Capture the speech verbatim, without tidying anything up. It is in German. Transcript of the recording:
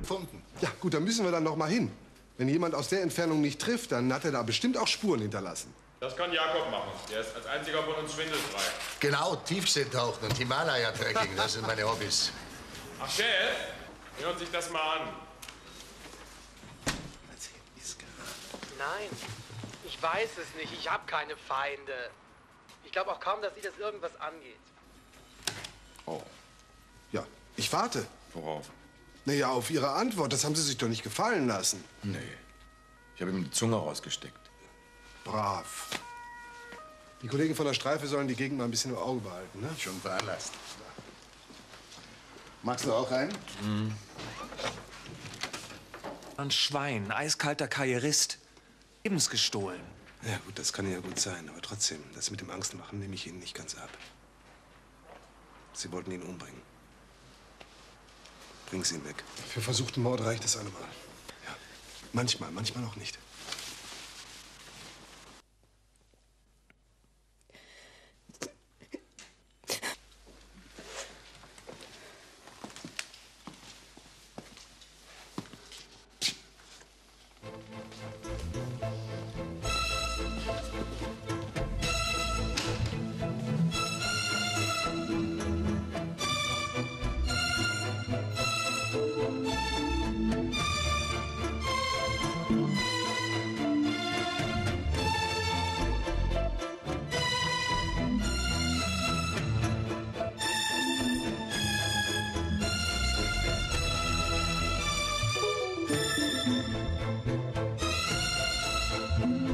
gefunden. Ja, gut, dann müssen wir dann noch mal hin. Wenn jemand aus der Entfernung nicht trifft, dann hat er da bestimmt auch Spuren hinterlassen. Das kann Jakob machen. Der ist als einziger von uns schwindelfrei. Genau, Tiefseetauchen und Himalaya-Trekking, das sind meine Hobbys. Ach, Chef, hört sich das mal an. Nein, ich weiß es nicht. Ich habe keine Feinde. Ich glaube auch kaum, dass Sie das irgendwas angeht. Oh. Ja, ich warte. Worauf? Naja, auf Ihre Antwort. Das haben Sie sich doch nicht gefallen lassen. Nee. Ich habe ihm die Zunge rausgesteckt. Brav. Die Kollegen von der Streife sollen die Gegend mal ein bisschen im Auge behalten, ne? Schon veranlasst. Magst du auch einen? Mhm. Ein Schwein, eiskalter Karrierist. Lebensgestohlen. Ja gut, das kann ja gut sein, aber trotzdem, das mit dem Angstmachen nehme ich Ihnen nicht ganz ab. Sie wollten ihn umbringen. Bringen Sie ihn weg. Für versuchten Mord reicht das eine Mal. Ja, manchmal, manchmal auch nicht. Thank you.